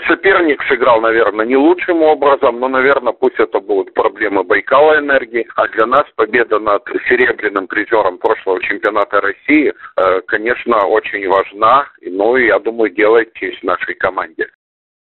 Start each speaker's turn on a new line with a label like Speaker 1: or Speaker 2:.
Speaker 1: Соперник сыграл, наверное, не лучшим образом, но, наверное, пусть это будут проблемы Байкала-Энергии. А для нас победа над серебряным призером прошлого чемпионата России, конечно, очень важна. Ну и, я думаю, делает честь нашей команде.